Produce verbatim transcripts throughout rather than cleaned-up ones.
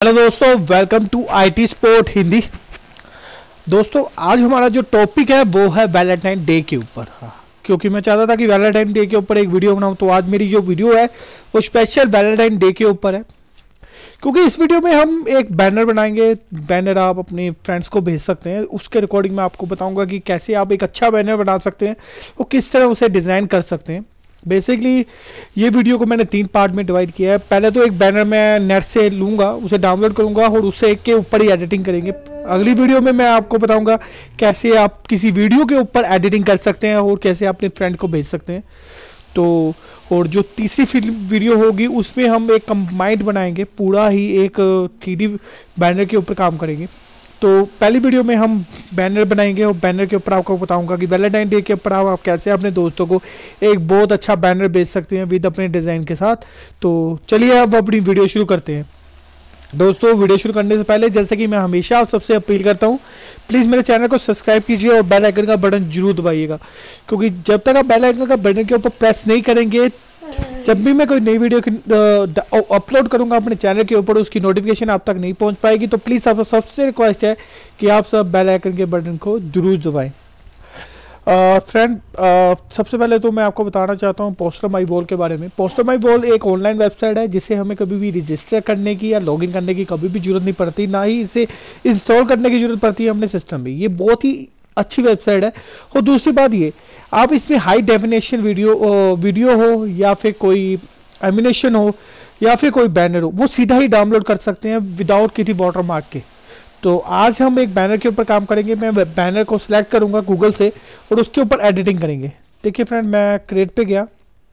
Hello दोस्तों, welcome to IT sport Hindi. दोस्तों आज हमारा जो टॉपिक है वो है वैलेंटाइन डे के ऊपर। हाँ, क्योंकि मैं चाहता था कि वैलेंटाइन डे के ऊपर एक वीडियो बनाऊं, तो आज मेरी जो वीडियो है वो स्पेशल वैलेंटाइन डे के ऊपर है। क्योंकि इस वीडियो में हम एक बैनर बनाएंगे। बैनर आप अपने फ्रेंड्स को भेज सकते हैं। उसके रिकॉर्डिंग में आपको बताऊंगा कि कैसे आप एक अच्छा बैनर बना सकते हैं, वो किस तरह उसे डिज़ाइन कर सकते हैं। बेसिकली ये वीडियो को मैंने तीन पार्ट में डिवाइड किया है। पहले तो एक बैनर मैं नेट से लूँगा, उसे डाउनलोड करूँगा और उससे एक के ऊपर ही एडिटिंग करेंगे। अगली वीडियो में मैं आपको बताऊँगा कैसे आप किसी वीडियो के ऊपर एडिटिंग कर सकते हैं और कैसे अपने फ्रेंड को भेज सकते हैं। तो और जो तीसरी फिल्म वीडियो होगी उसमें हम एक कंबाइंड बनाएंगे, पूरा ही एक थ्री डी बैनर के ऊपर काम करेंगे। तो पहली वीडियो में हम बैनर बनाएंगे और बैनर के ऊपर आपको बताऊंगा कि वैलेंटाइन डे के ऊपर आप, आप कैसे अपने दोस्तों को एक बहुत अच्छा बैनर भेज सकते हैं विद अपने डिज़ाइन के साथ। तो चलिए अब अपनी वीडियो शुरू करते हैं। दोस्तों वीडियो शुरू करने से पहले जैसे कि मैं हमेशा आप सबसे अपील करता हूं, प्लीज़ मेरे चैनल को सब्सक्राइब कीजिए और बेल आइकन का बटन जरूर दबाइएगा, क्योंकि जब तक आप बेल आइकन का बटन के ऊपर प्रेस नहीं करेंगे, जब भी मैं कोई नई वीडियो अपलोड करूंगा अपने चैनल के ऊपर, उसकी नोटिफिकेशन आप तक नहीं पहुंच पाएगी। तो प्लीज़ आप सबसे रिक्वेस्ट है कि आप सब बेल आइकन के बटन को जरूर दबाएं। फ्रेंड uh, सबसे पहले तो मैं आपको बताना चाहता हूँ पोस्टर माई वॉल के बारे में। पोस्टर माई वॉल एक ऑनलाइन वेबसाइट है जिसे हमें कभी भी रजिस्टर करने की या लॉगिन करने की कभी भी जरूरत नहीं पड़ती, ना ही इसे इंस्टॉल करने की जरूरत पड़ती है अपने सिस्टम में। ये बहुत ही अच्छी वेबसाइट है। और दूसरी बात ये, आप इसमें हाई डेफिनेशन वीडियो वीडियो हो या फिर कोई एनिमेशन हो या फिर कोई बैनर हो, वो सीधा ही डाउनलोड कर सकते हैं विदाउट किसी वाटर मार्क के। तो आज हम एक बैनर के ऊपर काम करेंगे। मैं बैनर को सिलेक्ट करूंगा गूगल से और उसके ऊपर एडिटिंग करेंगे। देखिए फ्रेंड, मैं क्रिएट पे गया।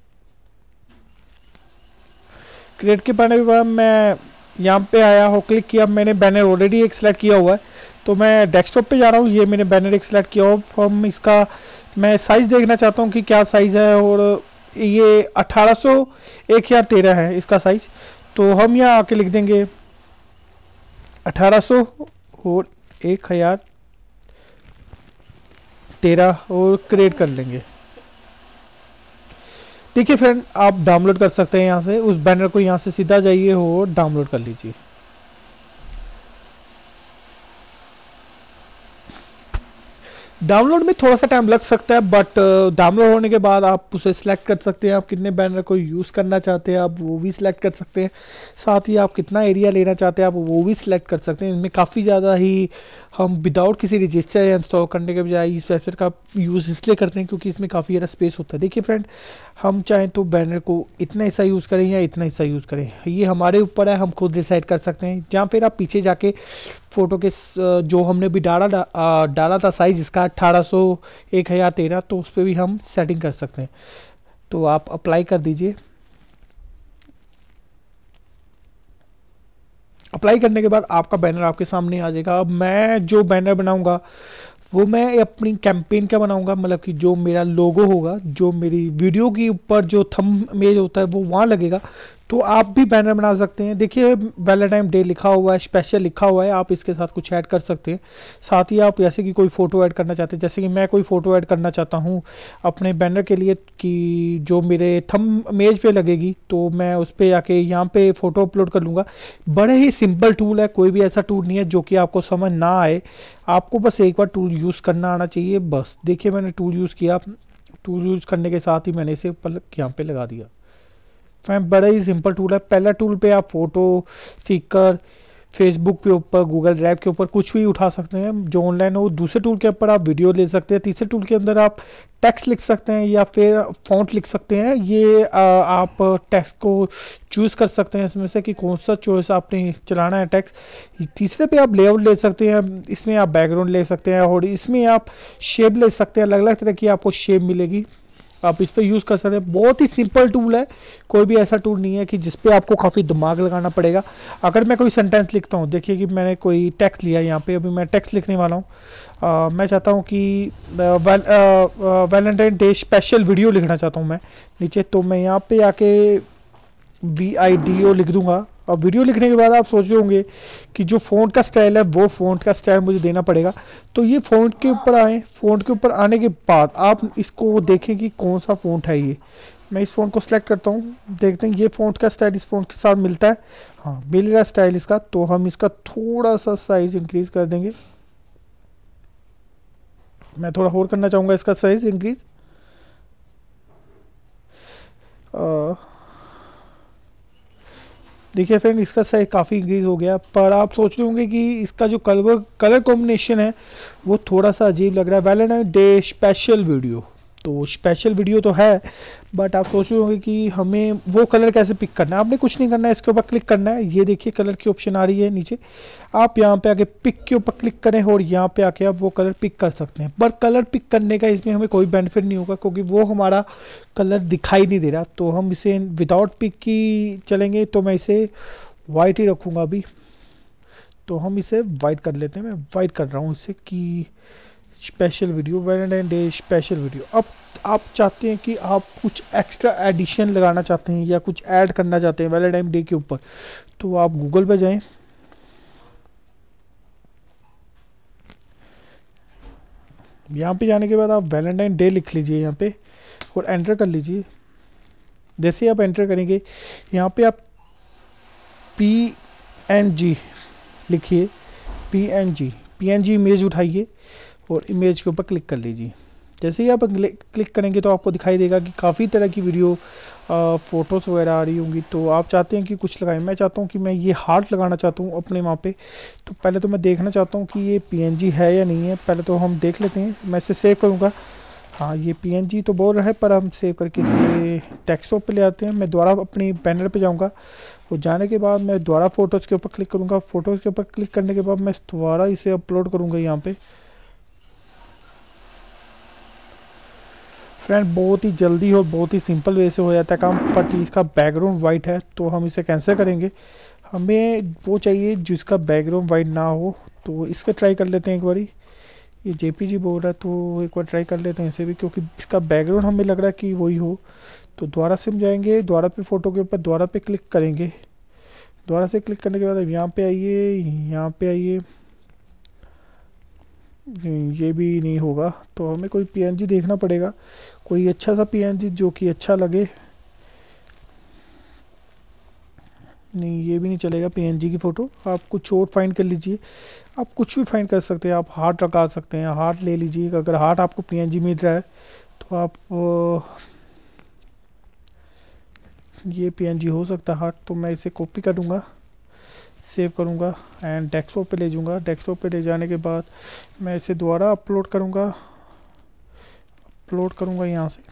क्रिएट के पाने के बाद मैं यहाँ पे आया हो, क्लिक किया। मैंने बैनर ऑलरेडी एक सिलेक्ट किया हुआ है, तो मैं डेस्कटॉप पे जा रहा हूँ। ये मैंने बैनर एक सिलेक्ट किया हो। हम इसका मैं साइज़ देखना चाहता हूँ कि क्या साइज़ है, और ये अठारह सौ एक या तेरह है इसका साइज़। तो हम यहाँ आके लिख देंगे अठारह सौ और एक हज़ार तेरह और क्रिएट कर लेंगे। देखिए फ्रेंड, आप डाउनलोड कर सकते हैं यहाँ से उस बैनर को। यहाँ से सीधा जाइए और डाउनलोड कर लीजिए। डाउनलोड में थोड़ा सा टाइम लग सकता है, बट डाउनलोड होने के बाद आप उसे सिलेक्ट कर सकते हैं। आप कितने बैनर को यूज़ करना चाहते हैं आप वो भी सिलेक्ट कर सकते हैं। साथ ही आप कितना एरिया लेना चाहते हैं आप वो भी सिलेक्ट कर सकते हैं। इनमें काफ़ी ज़्यादा ही हम विदाउट किसी रजिस्टर या इंस्टॉल करने के बजाय इस वेबसाइट का यूज़ इसलिए करते हैं क्योंकि इसमें काफ़ी ज़्यादा स्पेस होता है। देखिए फ्रेंड, हम चाहें तो बैनर को इतना हिस्सा यूज़ करें या इतना हिस्सा यूज़ करें, ये हमारे ऊपर है, हम खुद डिसाइड कर सकते हैं। जहाँ फिर आप पीछे जाके फ़ोटो के जो हमने भी डाला डा, डाला था साइज़ इसका अठारह सौ एक हज़ार तेरह, तो उस पर भी हम सेटिंग कर सकते हैं। तो आप अप्लाई कर दीजिए। अप्लाई करने के बाद आपका बैनर आपके सामने आ जाएगा। अब मैं जो बैनर बनाऊंगा वो मैं अपनी कैंपेन का बनाऊंगा, मतलब कि जो मेरा लोगो होगा, जो मेरी वीडियो के ऊपर जो थंबनेल होता है वो वहाँ लगेगा। तो आप भी बैनर बना सकते हैं। देखिए वैलेंटाइन डे लिखा हुआ है, स्पेशल लिखा हुआ है, आप इसके साथ कुछ ऐड कर सकते हैं। साथ ही आप जैसे कि कोई फ़ोटो ऐड करना चाहते हैं, जैसे कि मैं कोई फ़ोटो ऐड करना चाहता हूँ अपने बैनर के लिए कि जो मेरे थंबनेल पे लगेगी, तो मैं उस पर जाके यहाँ पे फ़ोटो अपलोड कर लूँगा। बड़े ही सिंपल टूल है, कोई भी ऐसा टूल नहीं है जो कि आपको समझ ना आए। आपको बस एक बार टूल यूज़ करना आना चाहिए बस। देखिए मैंने टूल यूज़ किया, टूल यूज़ करने के साथ ही मैंने इसे ऊपर यहाँ पे लगा दिया। फ्रेंड बड़ा ही सिंपल टूल है। पहला टूल पे आप फोटो, स्टिकर, फेसबुक के ऊपर, गूगल ड्राइव के ऊपर कुछ भी उठा सकते हैं जो ऑनलाइन हो। दूसरे टूल के ऊपर आप वीडियो ले सकते हैं। तीसरे टूल के अंदर आप टेक्स्ट लिख सकते हैं या फिर फॉन्ट लिख सकते हैं। ये आ, आप टेक्स्ट को चूज़ कर सकते हैं इसमें से कि कौन सा चॉइस आपने चलाना है टेक्स्ट। तीसरे पे आप लेआउट ले सकते हैं, इसमें आप बैकग्राउंड ले सकते हैं और इसमें आप शेप ले सकते हैं। अलग अलग तरह की आपको शेप मिलेगी, आप इस पर यूज़ कर सकते हैं। बहुत ही सिंपल टूल है, कोई भी ऐसा टूल नहीं है कि जिस पे आपको काफ़ी दिमाग लगाना पड़ेगा। अगर मैं कोई सेंटेंस लिखता हूँ, देखिए कि मैंने कोई टेक्स्ट लिया यहाँ पे, अभी मैं टेक्स्ट लिखने वाला हूँ। मैं चाहता हूँ कि वैलेंटाइन डे स्पेशल वीडियो लिखना चाहता हूँ मैं नीचे, तो मैं यहाँ पे आके वी आई डी ओ लिख दूँगा। अब वीडियो लिखने के बाद आप सोच रहे होंगे कि जो फ़ॉन्ट का स्टाइल है वो फ़ॉन्ट का स्टाइल मुझे देना पड़ेगा। तो ये फ़ॉन्ट के ऊपर आए, फ़ॉन्ट के ऊपर आने के बाद आप इसको देखें कि कौन सा फ़ॉन्ट है। ये मैं इस फ़ॉन्ट को सिलेक्ट करता हूँ, देखते हैं ये फ़ॉन्ट का स्टाइल इस फ़ॉन्ट के साथ मिलता है। हाँ मिल रहा है स्टाइल इसका, तो हम इसका थोड़ा सा साइज़ इंक्रीज़ कर देंगे। मैं थोड़ा और करना चाहूँगा इसका साइज़ इंक्रीज़। देखिए फ्रेंड इसका साइज काफ़ी इंक्रीज़ हो गया, पर आप सोच रहे होंगे कि इसका जो कलर कलर कॉम्बिनेशन है वो थोड़ा सा अजीब लग रहा है। वैलेंटाइन डे स्पेशल वीडियो, तो स्पेशल वीडियो तो है, बट आप सोच रहे होंगे कि हमें वो कलर कैसे पिक करना है। आपने कुछ नहीं करना है, इसके ऊपर क्लिक करना है। ये देखिए कलर की ऑप्शन आ रही है नीचे, आप यहाँ पे आके पिक के ऊपर क्लिक करें और यहाँ पे आके आप वो कलर पिक कर सकते हैं। पर कलर पिक करने का इसमें हमें कोई बेनिफिट नहीं होगा, क्योंकि वो हमारा कलर दिखाई नहीं दे रहा। तो हम इसे विदाउट पिक की चलेंगे, तो मैं इसे वाइट ही रखूँगा अभी। तो हम इसे वाइट कर लेते हैं, मैं वाइट कर रहा हूँ इसे कि special video, Valentine day special video. अब आप चाहते हैं कि आप कुछ एक्स्ट्रा एडिशन लगाना चाहते हैं या कुछ ऐड करना चाहते हैं वैलेंटाइन डे के ऊपर, तो आप गूगल पे जाएं, यहाँ पे जाने के बाद आप वैलेंटाइन डे लिख लीजिए यहाँ पे और एंटर कर लीजिए। जैसे आप एंटर करेंगे यहाँ पे आप पी एन जी लिखिए, P N G P N G image उठाइए और इमेज के ऊपर क्लिक कर लीजिए। जैसे ही आप क्लिक करेंगे तो आपको दिखाई देगा कि काफ़ी तरह की वीडियो फ़ोटोज़ वगैरह आ रही होंगी। तो आप चाहते हैं कि कुछ लगाएं, मैं चाहता हूं कि मैं ये हार्ट लगाना चाहता हूं अपने वहाँ पे। तो पहले तो मैं देखना चाहता हूं कि ये पीएनजी है या नहीं है, पहले तो हम देख लेते हैं। मैं इसे सेव करूँगा, हाँ ये पीएनजी तो बोल रहा है, पर हम सेव करके इसे डेस्कटॉप पे ले आते हैं। मैं दोबारा अपनी बैनर पे जाऊँगा और जाने के बाद मैं दोबारा फ़ोटोज़ के ऊपर क्लिक करूँगा। फ़ोटोज़ के ऊपर क्लिक करने के बाद मैं दोबारा इसे अपलोड करूँगा यहाँ पे। फ्रेंड बहुत ही जल्दी और बहुत ही सिंपल वे से हो जाता है काम, बट इसका बैकग्राउंड वाइट है तो हम इसे कैंसिल करेंगे। हमें वो चाहिए जिसका बैकग्राउंड वाइट ना हो, तो इसका ट्राई कर लेते हैं एक बारी। ये जेपीजी बोल रहा है तो एक बार ट्राई कर लेते हैं इसे भी, क्योंकि इसका बैकग्राउंड हमें लग रहा है कि वही हो। तो दोबारा से हम जाएंगे, दोबारा पे फ़ोटो के ऊपर दोबारा पे क्लिक करेंगे। दोबारा से क्लिक करने के बाद अब यहाँ पे आइए, यहाँ पे आइए, ये भी नहीं होगा तो हमें कोई पीएनजी देखना पड़ेगा, कोई अच्छा सा पीएनजी जो कि अच्छा लगे। नहीं ये भी नहीं चलेगा पीएनजी की फ़ोटो, आप कुछ और फाइंड कर लीजिए। आप कुछ भी फाइंड कर सकते हैं, आप हार्ट लगा सकते हैं, हार्ट ले लीजिए। अगर हार्ट आपको पीएनजी मिल रहा है तो आप ये पीएनजी हो सकता है हार्ट। तो मैं इसे कॉपी करूँगा, सेव करूँगा एंड डेस्कटॉप पे ले जाऊँगा। डेस्कटॉप पे ले जाने के बाद मैं इसे दोबारा अपलोड करूँगा, अपलोड करूँगा यहाँ से,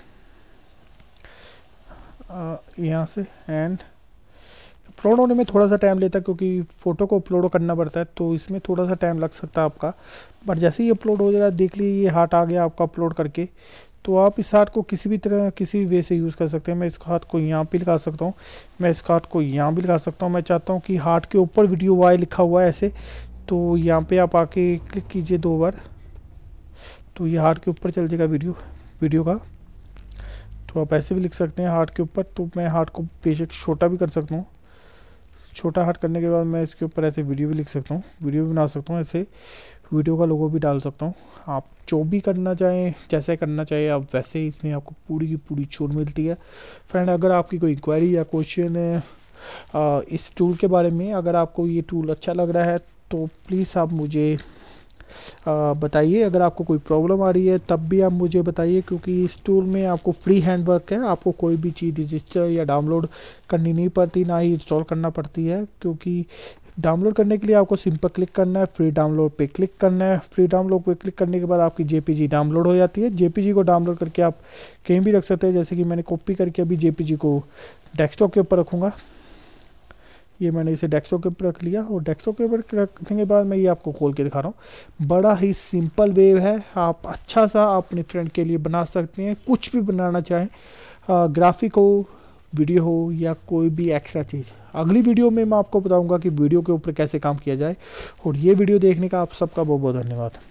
यहाँ से एंड अपलोड होने में थोड़ा सा टाइम लेता है, क्योंकि फ़ोटो को अपलोड करना पड़ता है, तो इसमें थोड़ा सा टाइम लग सकता है आपका। बट जैसे ही अपलोड हो जाएगा, देख लीजिए ये हार्ट आ गया आपका अपलोड करके। तो आप इस हार्ट को किसी भी तरह किसी वे से यूज़ कर सकते हैं। मैं इस हार्ट को यहाँ पे लगा सकता हूँ, मैं इस हार्ट को यहाँ भी लगा सकता हूँ। मैं चाहता हूँ कि हार्ट के ऊपर वीडियो वाई लिखा हुआ है ऐसे, तो यहाँ पे आप आके क्लिक कीजिए दो बार, तो ये हार्ट के ऊपर चल जाएगा वीडियो वीडियो का। तो आप ऐसे भी लिख सकते हैं हार्ट के ऊपर। तो मैं हार्ट को बेशक छोटा भी कर सकता हूँ। छोटा हार्ट करने के बाद मैं इसके ऊपर ऐसे वीडियो भी लिख सकता हूँ, वीडियो भी बना सकता हूँ, ऐसे वीडियो का लोगो भी डाल सकता हूँ। आप जो भी करना चाहें, जैसे करना चाहिए आप वैसे ही इसमें आपको पूरी की पूरी छूट मिलती है। फ्रेंड अगर आपकी कोई इंक्वायरी या क्वेश्चन है इस टूल के बारे में, अगर आपको ये टूल अच्छा लग रहा है तो प्लीज़ आप मुझे बताइए। अगर आपको कोई प्रॉब्लम आ रही है तब भी आप मुझे बताइए, क्योंकि इस टूल में आपको फ्री हैंड वर्क है, आपको कोई भी चीज़ रजिस्टर या डाउनलोड करनी नहीं पड़ती, ना ही इंस्टॉल करना पड़ती है। क्योंकि डाउनलोड करने के लिए आपको सिंपल क्लिक करना है, फ्री डाउनलोड पे क्लिक करना है। फ्री डाउनलोड पे क्लिक करने के बाद आपकी जेपीजी डाउनलोड हो जाती है। जेपीजी को डाउनलोड करके आप कहीं भी रख सकते हैं, जैसे कि मैंने कॉपी करके अभी जेपीजी को डेस्कटॉप के ऊपर रखूँगा। ये मैंने इसे डेस्कटॉप के ऊपर रख लिया और डेस्कटॉप के ऊपर रखने के बाद मैं ये आपको खोल के दिखा रहा हूँ। बड़ा ही सिंपल वे है, आप अच्छा सा अपने फ्रेंड के लिए बना सकते हैं। कुछ भी बनाना चाहें, ग्राफिक हो, वीडियो हो या कोई भी एक्स्ट्रा चीज़। अगली वीडियो में मैं आपको बताऊंगा कि वीडियो के ऊपर कैसे काम किया जाए। और ये वीडियो देखने का आप सबका बहुत बहुत धन्यवाद।